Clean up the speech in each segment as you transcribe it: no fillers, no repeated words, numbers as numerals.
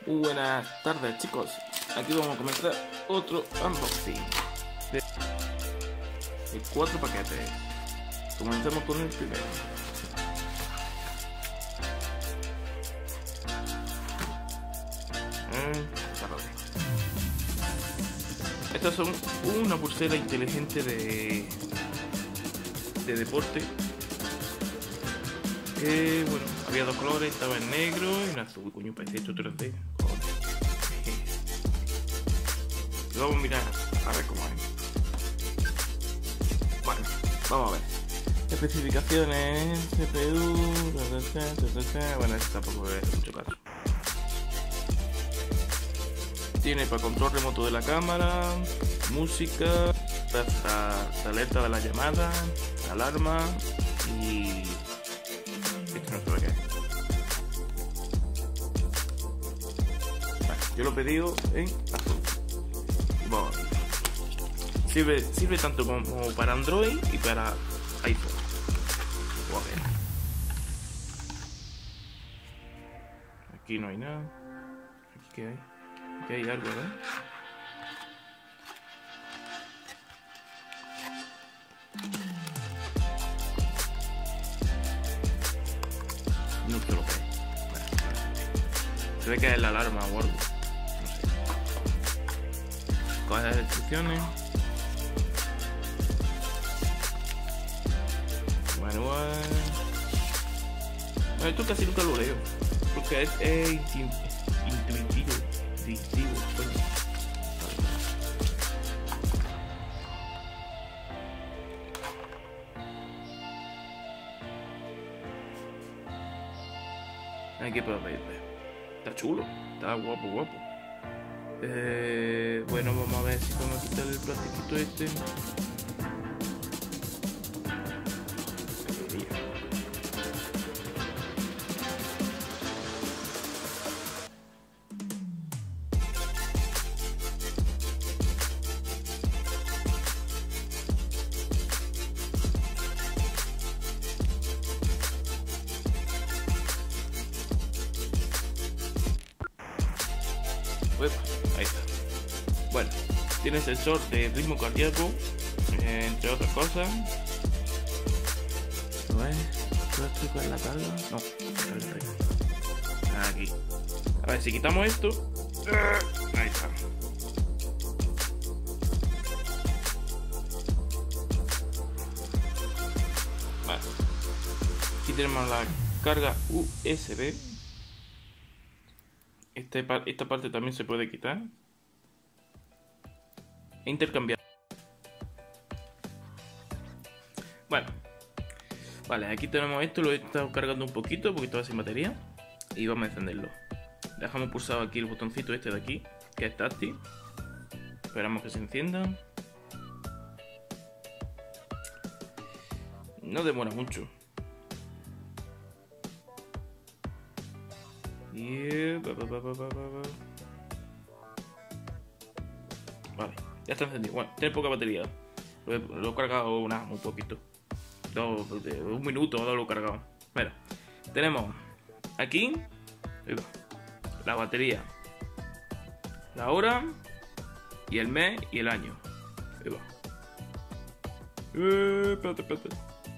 Muy buenas tardes, chicos. Aquí vamos a comenzar otro unboxing de 4 paquetes. Comenzamos con el primero. Estas son una pulsera inteligente de deporte. Bueno, había dos colores, estaba en negro y en azul. Coño, parece esto 3D. Vamos a mirar a ver cómo es. Bueno, vamos a ver. Especificaciones, CPU, bueno, esto tampoco es mucho caso. Tiene para control remoto de la cámara, música, alerta de la llamada, alarma y... esto no sé lo que es. Vale, yo lo he pedido en azul. Bueno, sirve tanto como para Android y para iPhone. A ver. Aquí no hay nada. Aquí qué hay. Aquí hay algo, ¿eh? No sé lo que es. Bueno, se ve que es la alarma o algo. No sé. Coge las instrucciones. Manual. Bueno, esto casi nunca lo leo. Porque es intuitivo. Coño. Aquí puedo pedirle. Está chulo. Está guapo. Bueno, vamos a ver si podemos quitar el plastiquito este. Ahí está. Bueno, tiene sensor de ritmo cardíaco, entre otras cosas. A ver, ¿esto es la tabla? No, aquí. A ver, si quitamos esto. Ahí está. Vale. Aquí tenemos la carga USB. Esta parte también se puede quitar e intercambiar. Bueno, vale, aquí tenemos esto. Lo he estado cargando un poquito porque estaba sin batería y vamos a encenderlo. Dejamos pulsado aquí el botoncito este de aquí, que es táctil. Esperamos que se encienda. No demora mucho. Vale, ya está encendido. Bueno, tiene poca batería. Lo he cargado un poquito. Un minuto lo he cargado. Mira, tenemos aquí la batería, la hora y el mes y el año. Espérate.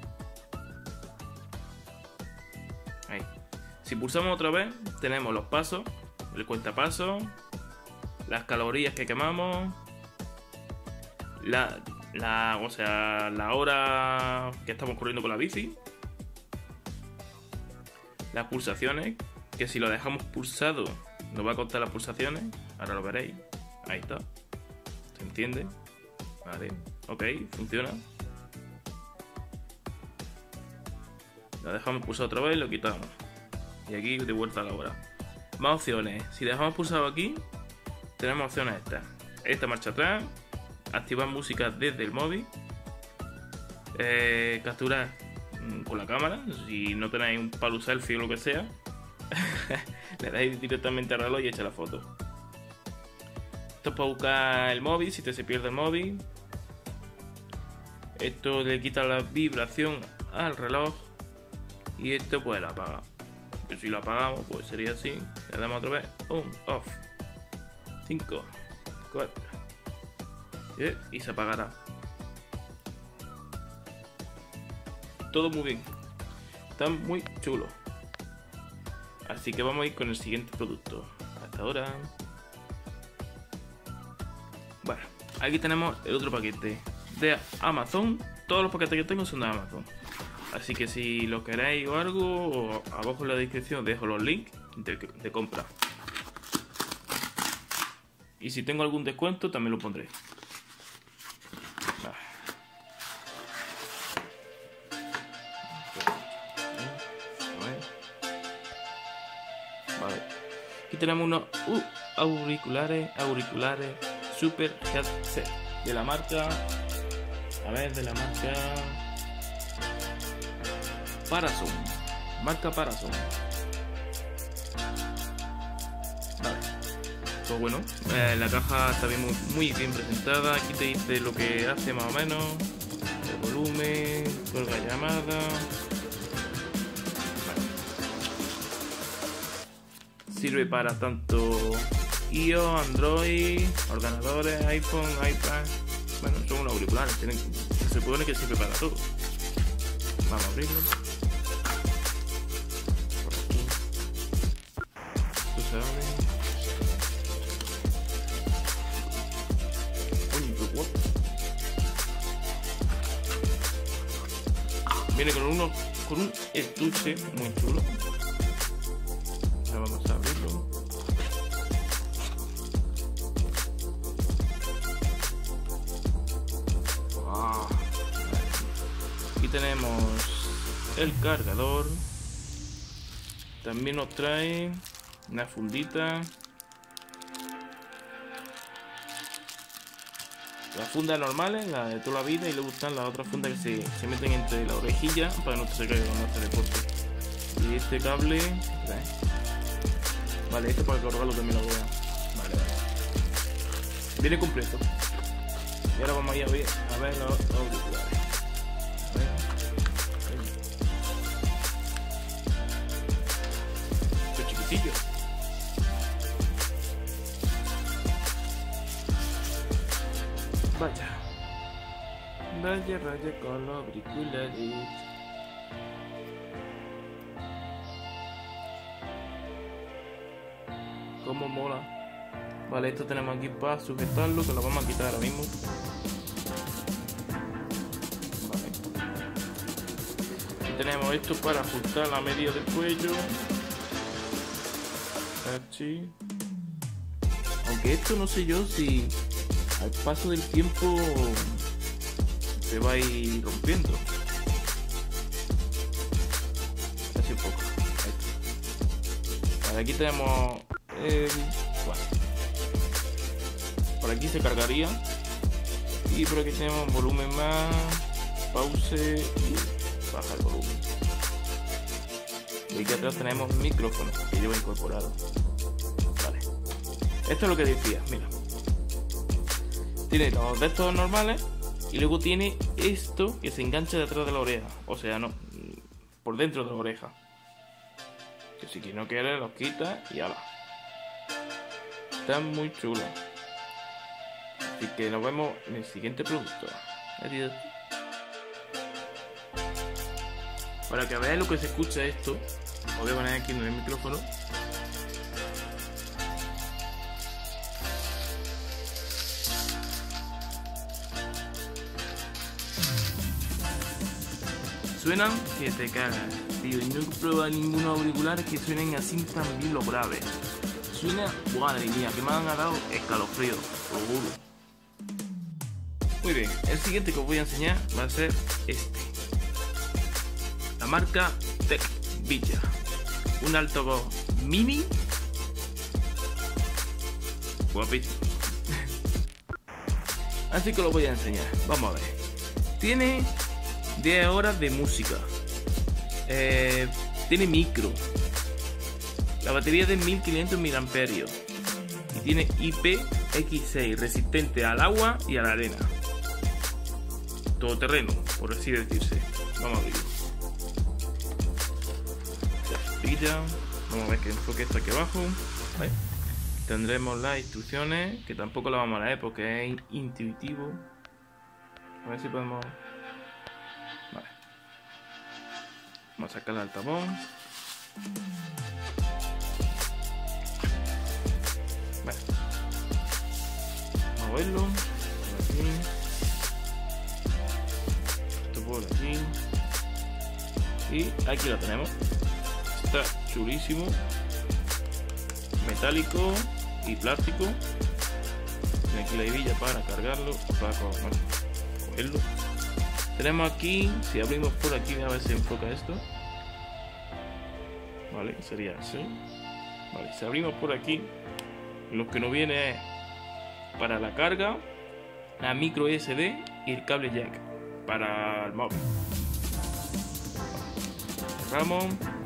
Ahí. Si pulsamos otra vez, tenemos los pasos, el cuentapasos, las calorías que quemamos, o sea, la hora que estamos corriendo con la bici, las pulsaciones, que si lo dejamos pulsado nos va a contar las pulsaciones, ahora lo veréis, ahí está, se enciende, vale, ok, funciona. Lo dejamos pulsado otra vez y lo quitamos. Y aquí de vuelta a la hora. Más opciones. Si dejamos pulsado aquí, tenemos opciones estas. Esta marcha atrás. Activar música desde el móvil. Capturar con la cámara. Si no tenéis un palo selfie o lo que sea, le dais directamente al reloj y echa la foto. Esto es para buscar el móvil, si se pierde el móvil. Esto le quita la vibración al reloj. Y esto pues la apaga. que si lo apagamos, pues sería así. Le damos otra vez, off, 5, 4, y se apagará. Todo muy bien, están muy chulos. Así que vamos a ir con el siguiente producto. Hasta ahora. Bueno, aquí tenemos el otro paquete de Amazon. Todos los paquetes que tengo son de Amazon. Así que si lo queréis o algo, abajo en la descripción dejo los links de compra. Y si tengo algún descuento también lo pondré. Vale. Aquí tenemos unos auriculares Super Headset de la marca, de la marca Parason, Vale. Pues bueno, la caja está bien, muy bien presentada. Aquí te dice lo que hace más o menos, el volumen, colga llamada. Sirve para tanto iOS, Android, ordenadores, iPhone, iPad. Bueno, son unos auriculares, se supone que sirve para todo. Vamos a abrirlo. Por aquí. Esto se abre. Uy, qué guapo. Viene con un estuche muy chulo. Ahora vamos a abrirlo. Aquí tenemos el cargador. También nos trae una fundita. Las fundas normales, las de toda la vida, y le gustan las otras fundas que se meten entre la orejilla para que no se caiga cuando se deporte. Y este cable, vale, este para cargarlo también lo voy a. Vale. Viene completo. Y ahora vamos a ir a ver los auriculares. Esto es chiquitillo. Vaya con los auriculares. Como mola. Vale, esto tenemos aquí para sujetarlo, que lo vamos a quitar ahora mismo. Vale. Aquí tenemos esto para ajustar la medida del cuello. Así. Aunque esto no sé yo si al paso del tiempo se va a ir rompiendo. Así un poco. Vale, aquí tenemos bueno, por aquí se cargaría, y por aquí tenemos volumen más, pause y baja el volumen. Y aquí atrás tenemos micrófono que lleva incorporado. Vale, esto es lo que decía, mira, tiene los de estos normales y luego tiene esto que se engancha detrás de la oreja, o sea, no, por dentro de la oreja, que si no quiere los quita y ala. Está muy chulo. Así que nos vemos en el siguiente producto. Adiós. Para que veáis lo que se escucha esto, os voy a poner aquí en el micrófono. Suenan que te cagas, tío. Y no he probado ningunos auriculares que suenen así tan bien los graves. Suena, madre mía, que me han dado escalofrío, lo juro. Muy bien, el siguiente que os voy a enseñar va a ser este. La marca TechVilla. Un altavoz mini. Guapísimo. Así que lo voy a enseñar. Vamos a ver. Tiene 10 horas de música. Tiene micro. La batería es de 1500 mAh y tiene IPX6, resistente al agua y a la arena. Todoterreno, por así decirse. Vamos a verlo. Aquí bombilla. Vamos a ver que enfoque está aquí abajo. ¿Vale? Tendremos las instrucciones, que tampoco las vamos a leer porque es intuitivo. A ver si podemos... Vale. Vamos a sacar el altavoz. Vale. Vamos a verlo. Por aquí. Esto por aquí. Y aquí lo tenemos. Está chulísimo. Metálico y plástico. Tiene aquí la hebilla para cargarlo, para cogerlo. Tenemos aquí, si abrimos por aquí, a ver si enfoca esto. Vale, sería así. Vale, si abrimos por aquí, lo que nos viene es para la carga, la micro SD y el cable jack para el móvil. Cerramos.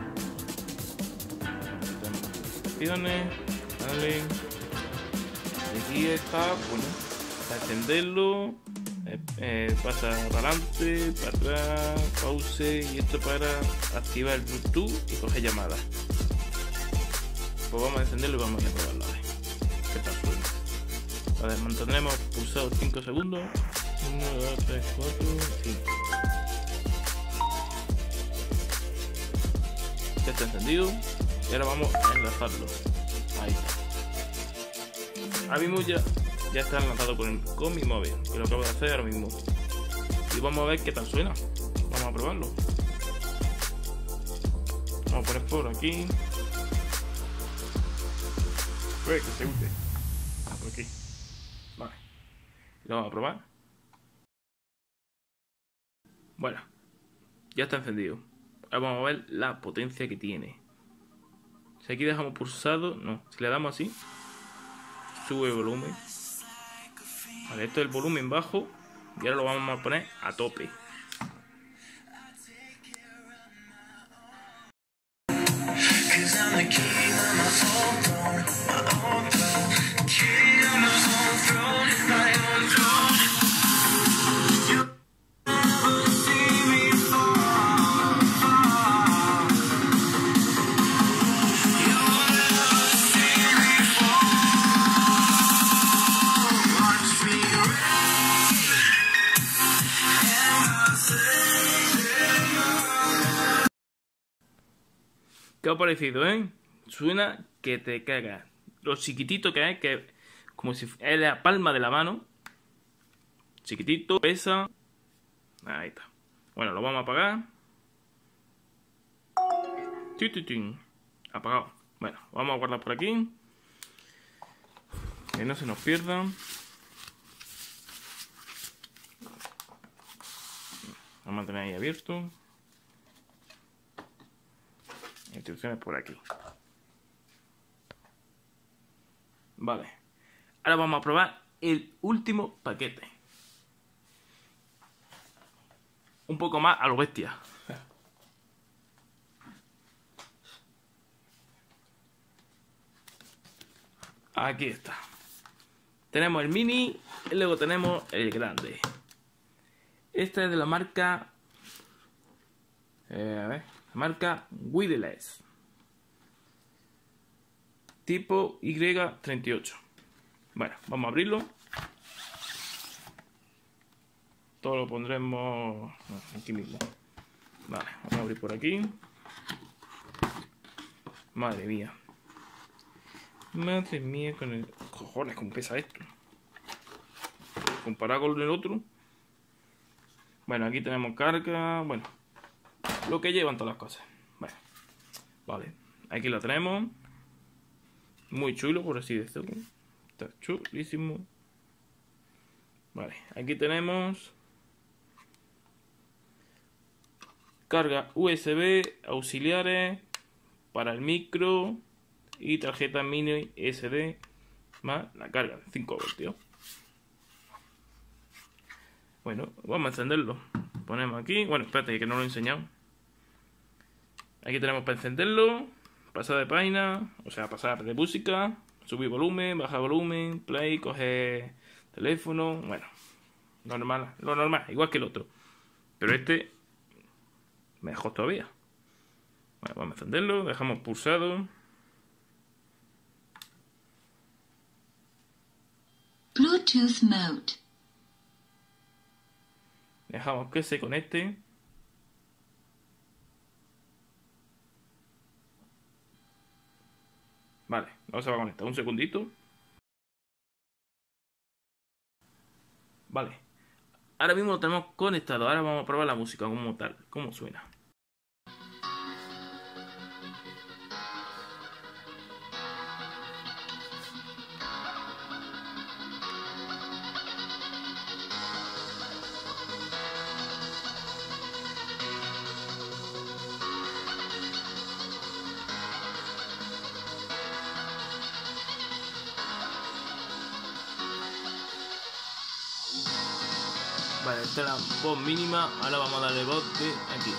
Vale. Aquí está, bueno, para encenderlo, pasa para adelante, para atrás, pause, y esto para activar el Bluetooth y coger llamadas. Pues vamos a encenderlo y vamos a probarlo, a ver qué tal suena. A ver, mantendremos pulsado 5 segundos. 1, 2, 3, 4, 5. Ya está encendido. Y ahora vamos a enlazarlo. Ahí está. Ahora mismo ya está enlazado con mi móvil, que lo acabo de hacer ahora mismo. Y vamos a ver qué tal suena. Vamos a probarlo. Vamos a poner por aquí. Pues que se use. Por aquí. Vale. Lo vamos a probar. Bueno. Ya está encendido. Ahora vamos a ver la potencia que tiene. Si aquí dejamos pulsado, no, si le damos así, sube el volumen. Vale, esto es el volumen bajo y ahora lo vamos a poner a tope. ¿Qué os ha parecido, Suena que te cagas. Lo chiquitito que es como si es la palma de la mano. Chiquitito, pesa. Ahí está. Bueno, lo vamos a apagar. Apagado. Bueno, vamos a guardar por aquí. Que no se nos pierda. Vamos a mantener ahí abierto. Instrucciones por aquí. Vale. Ahora vamos a probar el último paquete. Un poco más a lo bestia. Aquí está. Tenemos el mini y luego tenemos el grande. Esta es de la marca... a ver... marca Wireless. Tipo Y38. Bueno, vamos a abrirlo. Todo lo pondremos aquí mismo. Vale, vamos a abrir por aquí. Madre mía. Madre mía con el... Cojones, cómo pesa esto. Comparado con el otro. Bueno, aquí tenemos carga. Bueno, lo que llevan todas las cosas. Bueno, vale. Aquí lo tenemos. Muy chulo, por así decirlo. Está chulísimo. Vale, aquí tenemos carga USB, auxiliares para el micro y tarjeta mini SD más la carga de 5 voltios. Bueno, vamos a encenderlo. Ponemos aquí. Bueno, espérate que no lo he enseñado. Aquí tenemos para encenderlo. Pasar de página, o sea, pasar de música, subir volumen, bajar volumen, play, coger teléfono. Bueno, normal, lo normal, igual que el otro. Pero este, mejor todavía. Bueno, vamos a encenderlo, dejamos pulsado. Bluetooth mode. Dejamos que se conecte. Vale, no se va a conectar. Un segundito. Vale. Ahora mismo lo tenemos conectado. Ahora vamos a probar la música como tal. Cómo suena. Vale, esta es la voz mínima. Ahora vamos a darle voz de aquí.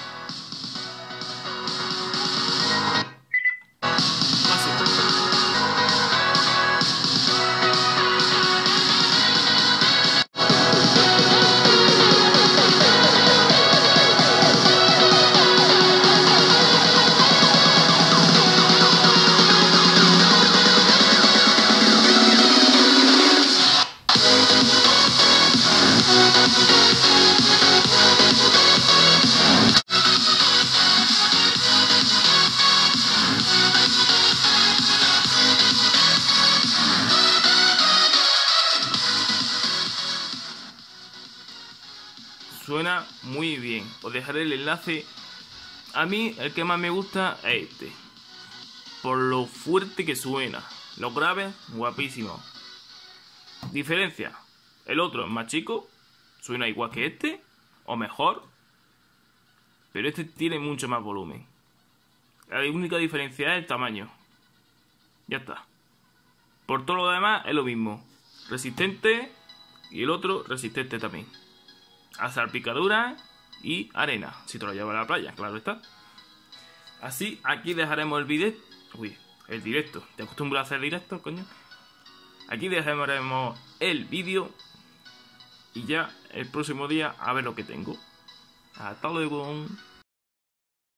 Suena muy bien. Os dejaré el enlace. A mí el que más me gusta es este. Por lo fuerte que suena. Los graves, guapísimos. Diferencia. El otro es más chico. Suena igual que este. O mejor. Pero este tiene mucho más volumen. La única diferencia es el tamaño. Ya está. Por todo lo demás es lo mismo. Resistente. Y el otro resistente también. A salpicaduras y arena. Si te lo llevas a la playa, claro está. Así, aquí dejaremos el vídeo. Uy, el directo. ¿Te acostumbras a hacer directo, coño? Aquí dejaremos el vídeo. Y ya el próximo día a ver lo que tengo. Hasta luego.